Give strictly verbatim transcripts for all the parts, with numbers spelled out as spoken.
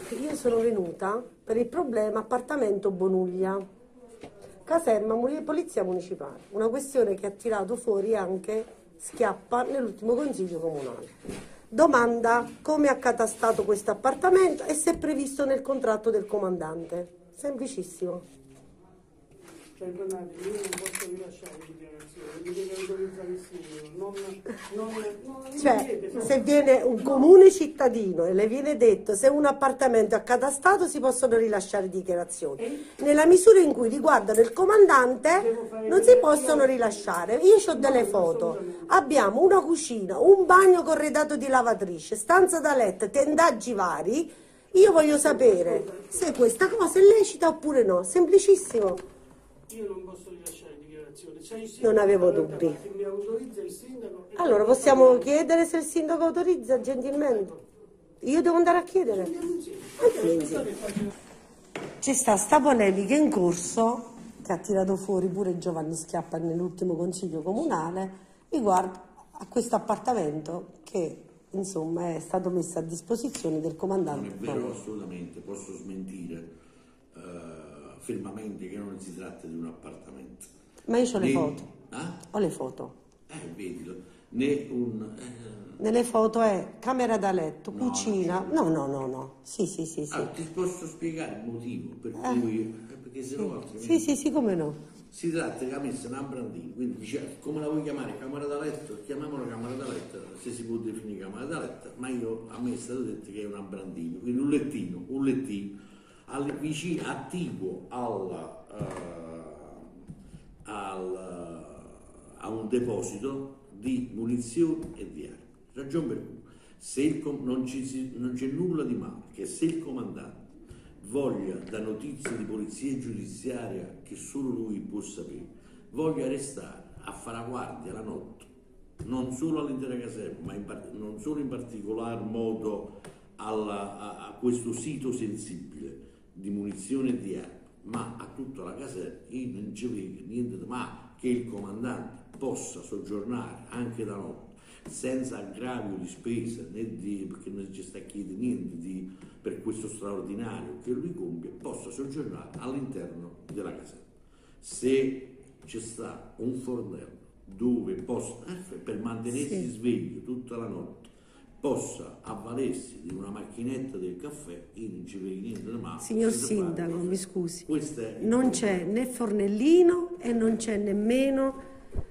io sono venuta per il problema appartamento Bonuglia, caserma polizia municipale, una questione che ha tirato fuori anche Schiappa nell'ultimo consiglio comunale. Domanda: come ha catastato questo appartamento e se è previsto nel contratto del comandante? Semplicissimo. Perdonate, io non posso rilasciare dichiarazioni, mi deve autorizzare il sindaco, non, non, non, cioè, non se viene un comune cittadino e le viene detto se un appartamento è accatastato si possono rilasciare dichiarazioni, nella misura in cui riguardano il comandante non si possono rilasciare. Io ho delle foto, abbiamo una cucina, un bagno corredato di lavatrice, stanza da letto, tendaggi vari. Io voglio sapere se questa cosa è lecita oppure no, semplicissimo. Io non posso rilasciare dichiarazioni. Non avevo dubbi. Mi autorizza il sindaco. Allora possiamo chiedere se il sindaco autorizza gentilmente. Io devo andare a chiedere. Andiamo insieme. C'è sta sta polemica in corso che ha tirato fuori pure Giovanni Schiappa nell'ultimo consiglio comunale riguardo a questo appartamento che insomma è stato messo a disposizione del comandante. Non è vero assolutamente, posso smentire fermamente che non si tratta di un appartamento. Ma io ho le né, foto. Ah? Ho le foto. Eh, vedilo. Né un... Eh... Nelle foto è camera da letto, no, cucina. No, no, no, no. Sì, sì, sì, sì. Allora, ti posso spiegare il motivo per eh. cui... Perché se sì. no altrimenti... Sì, sì, sì, come no. Si tratta che ha messo una brandina, quindi dice, come la vuoi chiamare? Camera da letto? Chiamiamola camera da letto, se si può definire camera da letto, ma io, a me è stato detto che è una brandina, quindi un lettino, un lettino. Vicino, attiguo alla, uh, al, uh, a un deposito di munizioni e di armi. Ragione per cui se il, non, ci, non c'è nulla di male che se il comandante voglia da notizie di polizia giudiziaria che solo lui può sapere, voglia restare a fare la guardia la notte, non solo all'intera caserma, ma in, non solo in particolar modo alla, a, a questo sito sensibile di munizioni e di armi, ma a tutta la caserma, io non ci vedo niente, ma che il comandante possa soggiornare anche da notte senza aggravio di spesa, né di, perché non ci sta chiedendo niente di, per questo straordinario che lui compie, possa soggiornare all'interno della caserma. Se c'è sta un fornello dove possa, eh, per mantenersi sì. sveglio tutta la notte, possa avvalersi di una macchinetta del caffè, io non ci vedo niente da male. Signor Sindaco, mi scusi, è non c'è né fornellino e non c'è nemmeno,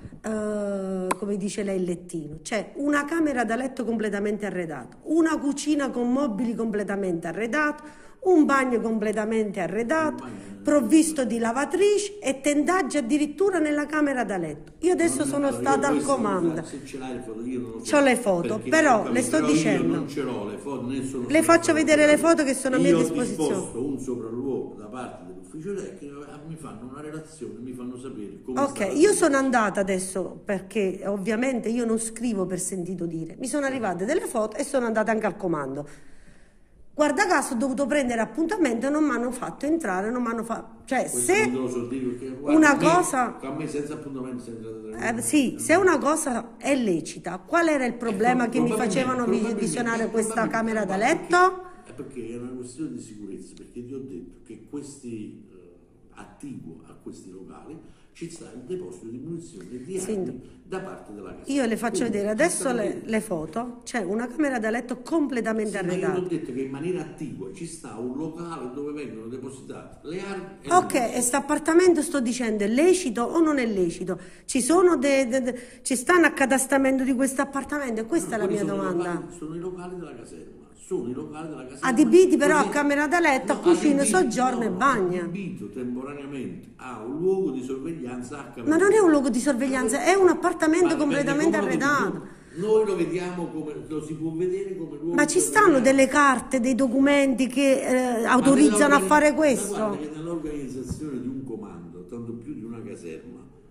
uh, come dice lei, il lettino. C'è una camera da letto completamente arredata, una cucina con mobili completamente arredato, un bagno completamente arredato, provvisto di lavatrice e tendaggi addirittura nella camera da letto. Io adesso non, sono allora, stata al comando. Se ce l'hai le foto, io non lo so. C'ho le foto, però capito, le sto però dicendo. Io non ce l'ho le foto, ne sono le faccio vedere le foto che sono a mia disposizione. Io ho disposto un sopralluogo da parte dell'ufficio tecnico, mi fanno una relazione, mi fanno sapere come ok, io sono andata adesso perché ovviamente io non scrivo per sentito dire. Mi sono arrivate delle foto e sono andata anche al comando. Guarda caso ho dovuto prendere appuntamento e non mi hanno fatto entrare, non mi hanno fatto... Cioè, questo se so dire perché, guarda, una a me, cosa... A me senza appuntamento sei entrato eh, sì, se una cosa è lecita, qual era il problema eh, che mi facevano visionare questa camera da letto? È perché è una questione di sicurezza, perché ti ho detto che questi eh, attiguo a questi locali ci sta il deposito di munizioni e di armi sì. da parte della casa. Io le faccio quindi, vedere adesso le, le foto, c'è una camera da letto completamente sì, arredata. Ma io ho detto che in maniera attigua ci sta un locale dove vengono depositate le armi. E ok, e questo appartamento sto dicendo è lecito o non è lecito? Ci sono de, de, de, ci stanno accatastamento di questo appartamento? Questa no, è la mia domanda. Locali, sono i locali della caserma. Sono i locali della caserma. Adibiti però a camera da letto, no, a cucina, soggiorno e bagno. Adibito temporaneamente a un luogo di sorveglianza a camera. Ma non è un luogo di sorveglianza, è un appartamento ma completamente arredato. Noi lo vediamo come lo si può vedere come luogo. Ma ci stanno delle carte, dei documenti che eh, autorizzano a fare questo? Ma guarda che nell'organizzazione di un comando, tanto più di una caserma,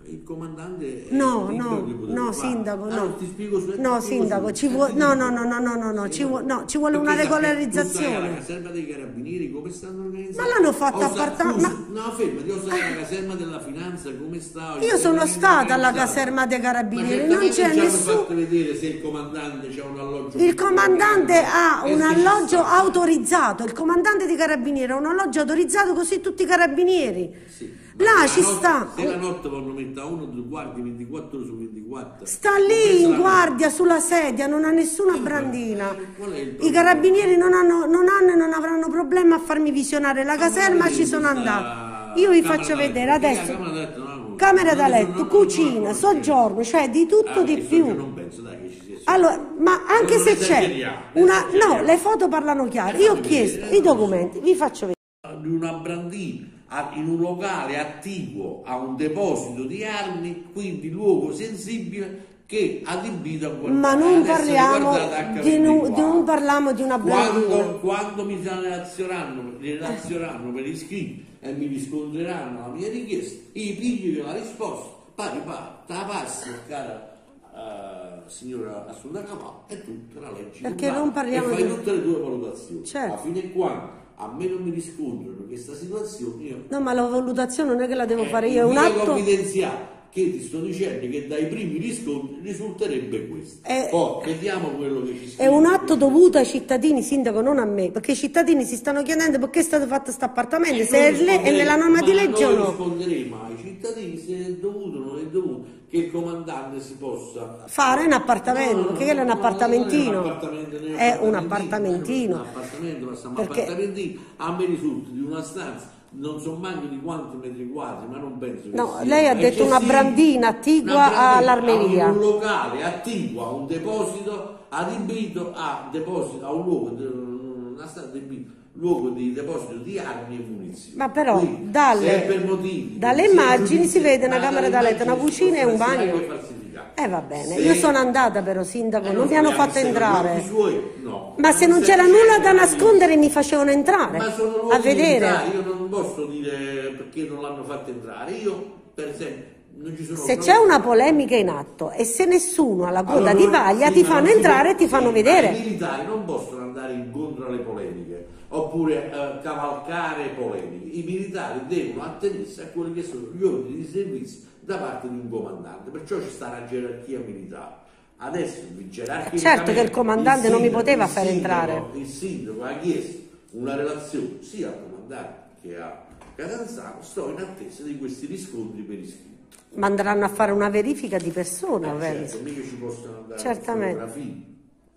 il comandante No, è libero no, di poter no, fare. sindaco, Ah, no. ti spiego su- No, ti spiego sindaco, su- ci vuole, ti no, dico. no, no, no, no, no, no, Sì, ci vuole, no, ci vuole perché una sai, tu sai alla regolarizzazione. caserma dei carabinieri come stanno organizzati? Ma l'hanno fatta O sa- apparta- scusa, ma- no, fermati, io sai la caserma della finanza come sta? Io sono stata alla caserma dei Ma carabinieri, non certamente c'è ci hanno nessuno. fatto vedere se il comandante c'ha un alloggio. Il comandante ha E un se ci alloggio sta. autorizzato, il comandante di carabinieri ha un alloggio autorizzato, così tutti i carabinieri. Sì. Ma Là se ci la notte- sta. Se la notte vanno mettere a uno due guardie ventiquattro su ventiquattro. Sta compresa lì in la- guardia sulla sedia, non ha nessuna Sì, ma- brandina. qual è il I problema? carabinieri non hanno, non hanno e non avranno problema a farmi visionare la caserma, ci sono andata. Io vi faccio vedere adesso. Camera da letto, cucina, soggiorno, cioè di tutto di più. Non penso, dai, che ci sia. Allora, ma anche Non se c'è esageriamo, una... No, esageriamo. le foto parlano chiaro. Io ho chiesto i documenti, vi faccio vedere. Di una brandina a- in un locale attiguo a un deposito di armi, quindi luogo sensibile che adibito a guardare. Ma non Adesso parliamo guardate di, nu- acca ventiquattro. di non parliamo di una brandina. Quando, quando mi relazioneranno, relazioneranno per iscritti e mi risconderanno la mia richiesta, io piglio la risposta, pari pari, te la passi, cara eh, signora Assunta Capà, e tu te la leggi. Perché con non calma, parliamo e fai di- tutte le tue valutazioni. Certo. A fine e quando a me non mi riscontrano questa situazione, io No, ma la valutazione non è che la devo eh, fare io, è un via atto... confidenziale che ti sto dicendo che dai primi riscontri risulterebbe questo. È- Poi vediamo quello che ci È scrive. un atto dovuto ai cittadini, sindaco, non a me, perché i cittadini si stanno chiedendo perché è stato fatto questo appartamento, se è, Noi le- è nella norma di risponderemo- legge o ma noi no. risponderemo ai cittadini se è dovuto o non è dovuto che il comandante si possa Fare un appartamento, No, no, perché quello è un no, appartamentino. non è un appartamento, non È un un appartamentino. un appartamento, ma stiamo Perché- appartamentino. A me risulta di una stanza, non so manco di quanti metri quadri, ma non penso che No, sia lei ha detto una eccessivo. brandina attigua Una brandina, all'armeria. a un locale attiguo a un deposito adibito a deposito a un luogo di- una stanza adibita luogo di deposito di armi e munizioni. Ma però, Quindi, dalle- se per motivi dalle sia immagini giudizi- si vede una ma camera dalle da letto, una immagini si cucina e un possono essere bagno. anche falsificati. Eh va bene, Se- io sono andata però, sindaco, Eh, non mi hanno speriamo fatto se entrare. con i suoi, no. Ma se non Si c'era è nulla scelto da la nascondere mi facevano entrare, Ma sono a luoghi vedere. militari, io non posso dire perché non l'hanno fatto entrare. Io, per esempio, non ci sono Se proprio- c'è una polemica in atto e se nessuno ha la coda Allora, di noi- paglia sì, ti ma fanno non si entrare può- e ti fanno sì, ma vedere. I militari non possono andare incontro alle polemiche oppure eh, cavalcare polemiche. I militari devono attenersi a quelli che sono gli ordini di servizio da parte di un comandante, perciò ci sta una gerarchia militare. Adesso gerarchicamente Certo che il comandante non mi sindaco- poteva il fare sindaco- entrare. Il sindaco ha chiesto una relazione sia al comandante che a Catanzaro, sto in attesa di questi riscontri per iscritto. Ma andranno a fare una verifica di persona, Eh, penso. certo, mica ci possono andare Certamente. fotografie.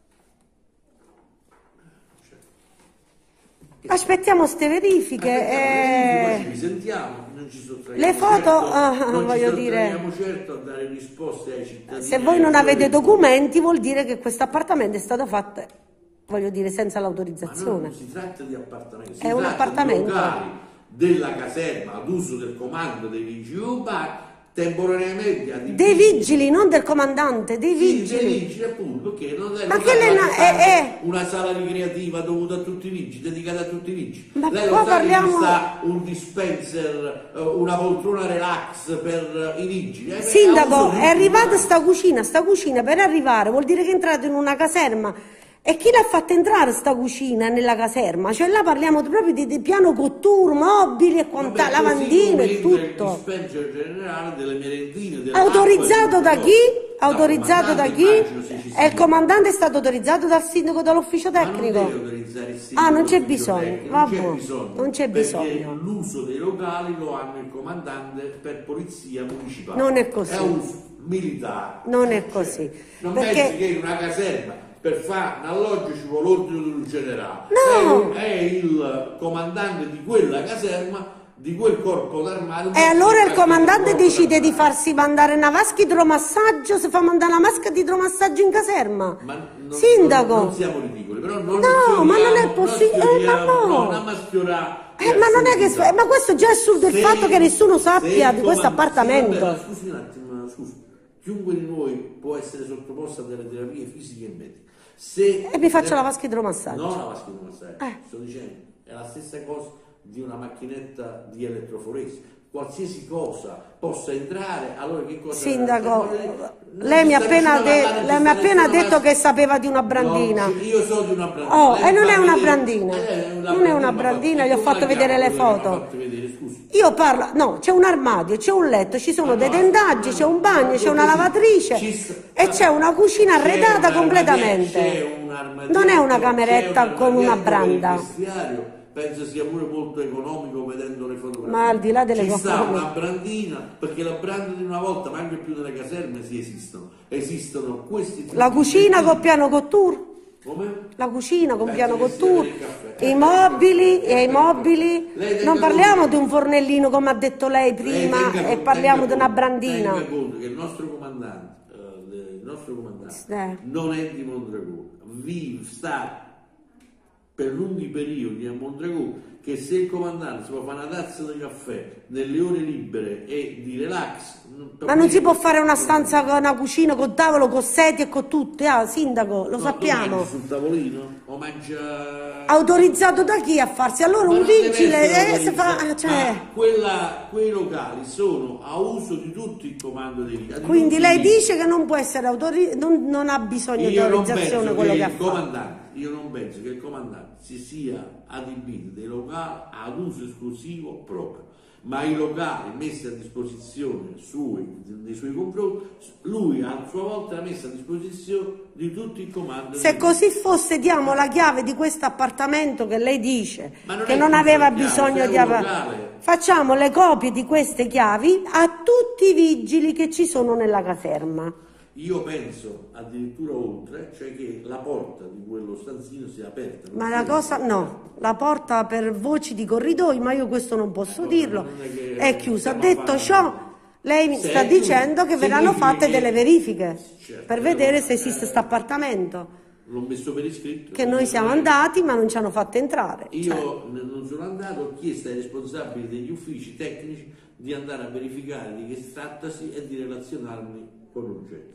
Aspettiamo ste verifiche. Aspettiamo, eh, poi ci risentiamo, non ci sottraiamo Le foto, certo, ah, non voglio ci dire- sottraiamo certo a dare risposte ai cittadini. Se voi non avete documenti vuol dire che questo appartamento è stato fatto, voglio dire, senza Ma no, l'autorizzazione. non si tratta di appartamenti, si È un tratta appartamento. di locali della caserma ad uso del comando dei vigili urbani temporaneamente adibiti. Dei vigili, non del comandante, dei Sì, dei vigili. vigili appunto, che non è, Ma non che è le una, na- sala, eh, eh. una sala ricreativa dovuta a tutti i vigili, dedicata a tutti i vigili. Ma Lei qua lo sa parliamo- che ci sta un dispenser, eh, una poltrona relax per eh, i vigili. Eh, Sindaco, ha uso di è arrivata tutti. sta cucina, sta cucina per arrivare vuol dire che è entrato in una caserma. E chi l'ha fatta entrare sta cucina nella caserma? Cioè là parliamo proprio di, di piano cottura, mobili e quant'altro, Vabbè, così lavandino come e entra tutto. Il dispenser generale delle merendine. delle Autorizzato acque, da no. chi? No, Autorizzato da comandante, chi? immagino se ci E sia. il comandante è stato autorizzato dal sindaco dall'ufficio Ma non tecnico? deve autorizzare il sindaco Ah, non c'è dell'ufficio bisogno, tecnico, vabbè, non c'è bisogno, non c'è perché bisogno. l'uso dei locali lo hanno il comandante per polizia municipale. Non è così. È uso militare. Non è Cioè, così. non Perché- pensi che in una caserma per fare un alloggio ci vuole l'ordine del generale. No! È, è il comandante di quella caserma, di quel corpo d'armadio. E allora il del comandante corpo decide di d'armadio. farsi mandare una vasca idromassaggio, si fa mandare una vasca di idromassaggio in caserma. Ma non, Sindaco! non, non siamo ridicoli, però non No, ma non è sfioriamo- possibile, non eh, ma sfioriamo, no. non a sfiorare Eh, le ma non è che assurdità. ma questo già è assurdo il Se- fatto che nessuno se sappia il di questo comand- appartamento. sì, vabbè, ma scusi un attimo, scusi. Chiunque di noi può essere sottoposto a delle terapie fisiche e mediche. Se E mi faccio la vasca idromassaggio. No, la vasca idromassaggio. Eh. Sto dicendo, è la stessa cosa di una macchinetta di elettroforesi. qualsiasi cosa possa entrare, allora che cosa... Sindaco, lei mi ha appena, de lei mi ha appena detto che sapeva di una brandina. No, io so di una brandina. Oh, e non è una vedere, brandina, eh, una non è una brandina, gli ho fatto vedere le foto. Vedere, io parlo, no, c'è un armadio, c'è un letto, ci sono dei tendaggi, c'è un bagno, c'è una lavatrice e c'è una cucina arredata completamente. Non è una cameretta con una branda. Penso sia pure molto economico vedendo le fotografie. Ma al di là delle ci sta economiche, una brandina, perché la branda di una volta, ma anche più nelle caserme, si esistono. Esistono questi tipi la cucina con piano cotture. Come? La cucina con piano cotture, i mobili e i mobili. Non parliamo di un fornellino come ha detto lei prima lei e parliamo di una brandina. Tenga conto che il nostro comandante, uh, il nostro comandante eh. non è di Mondragone, vive, sta per lunghi periodi a Mondragone, che se il comandante si può fare una tazza di caffè nelle ore libere e di relax, ma non si può fare una stanza con una cucina con tavolo, con sedie e con tutte, ah, sindaco, lo no, sappiamo. Tu sul tavolino o mangia... Autorizzato da chi a farsi? Allora ma un vigile eh, si fa, cioè... quella, quei locali sono a uso di tutto il comando dei vigili. Quindi lei dice che non può essere autorizzato, non, non ha bisogno di autorizzazione quello che, che ha fatto. Io non penso che il comandante si sia adibito dei locali ad uso esclusivo proprio, ma i locali messi a disposizione sui, dei suoi confronti, lui a sua volta ha messo a disposizione di tutti i comandi. Se così fosse, diamo la chiave di questo appartamento che lei dice non che non aveva bisogno di avere. Facciamo le copie di queste chiavi a tutti i vigili che ci sono nella caserma. Io penso addirittura oltre, cioè che la porta di quello stanzino sia aperta. Ma la cosa, no, la porta per voci di corridoi, ma io questo non posso dirlo, è, è chiusa. Detto ciò, lei mi sta dicendo che verranno fatte delle verifiche per vedere se esiste questo appartamento. L'ho messo per iscritto. Che noi siamo andati ma non ci hanno fatto entrare. Io cioè. non sono andato, ho chiesto ai responsabili degli uffici tecnici di andare a verificare di che trattasi e di relazionarmi con urgenza.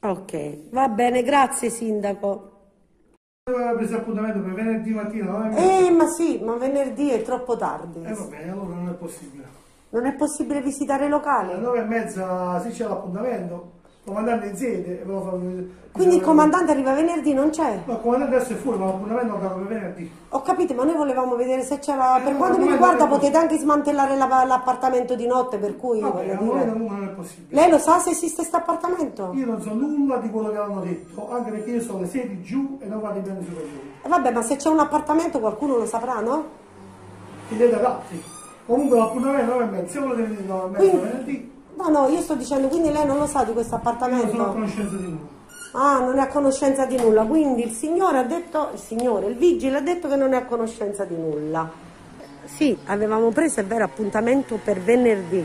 Ok, va bene, grazie sindaco. Aveva preso appuntamento per venerdì mattina, no? Eh, ma sì, ma venerdì è troppo tardi. Eh vabbè, allora non è possibile. Non è possibile visitare i locali? Alle nove e mezza si c'è l'appuntamento, il comandante in sede. Quindi il comandante arriva venerdì, non c'è? No, il comandante adesso è fuori, ma l'appuntamento lo per venerdì. Ho capito, ma noi volevamo vedere se c'era... Eh, per no, quanto mi riguarda potete anche smantellare l'appartamento di notte, per cui... Vabbè, dire... non è possibile. Lei lo sa se esiste questo appartamento? Io non so nulla di quello che hanno detto, anche perché io sono le sedi giù e non vado in piani superiori. E vabbè, ma se c'è un appartamento qualcuno lo saprà, no? Chiedete ad altri. Comunque l'appuntamento alle nove e mezza, se volete venire alle nove e mezza venerdì... No, no, io sto dicendo, quindi lei non lo sa di questo appartamento? Io non sono a conoscenza di nulla. Ah, non è a conoscenza di nulla, quindi il signore ha detto, il signore, il vigile ha detto che non è a conoscenza di nulla. Sì, avevamo preso, è vero, appuntamento per venerdì,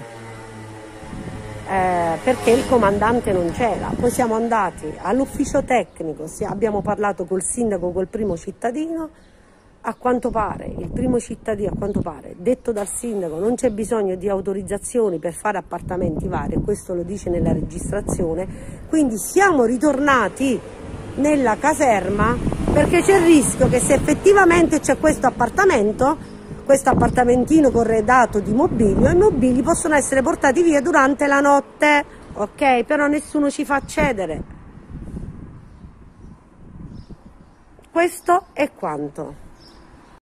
eh, perché il comandante non c'era. Poi siamo andati all'ufficio tecnico, abbiamo parlato col sindaco, col primo cittadino. A quanto pare, il primo cittadino, a quanto pare, detto dal sindaco, non c'è bisogno di autorizzazioni per fare appartamenti vari, e questo lo dice nella registrazione, quindi siamo ritornati nella caserma perché c'è il rischio che se effettivamente c'è questo appartamento, questo appartamentino corredato di mobilio, i mobili possono essere portati via durante la notte, ok? Però nessuno ci fa accedere. Questo è quanto.